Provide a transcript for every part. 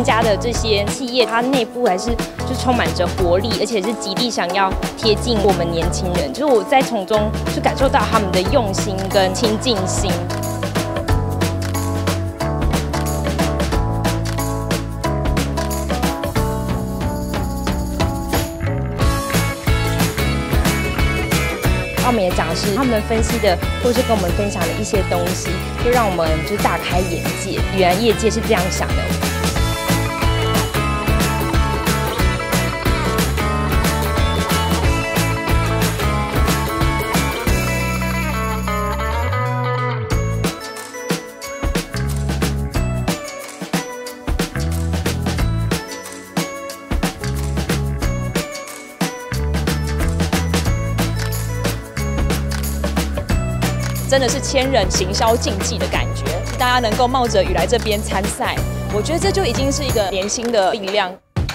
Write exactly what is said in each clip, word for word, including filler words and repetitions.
加的这些企业，它内部还是就充满着活力，而且是极力想要贴近我们年轻人。就是我在从中就感受到他们的用心跟亲近心。 他们也讲的是他们分析的，或是跟我们分享的一些东西，就让我们就大开眼界。原来业界是这样想的。 真的是千人行销竞技的感觉，大家能够冒着雨来这边参赛，我觉得这就已经是一个年轻的力量。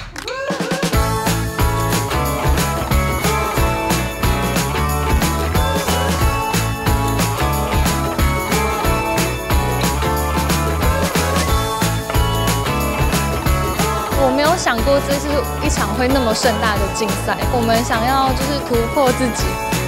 我没有想过这是一场会那么盛大的竞赛，我们想要就是突破自己。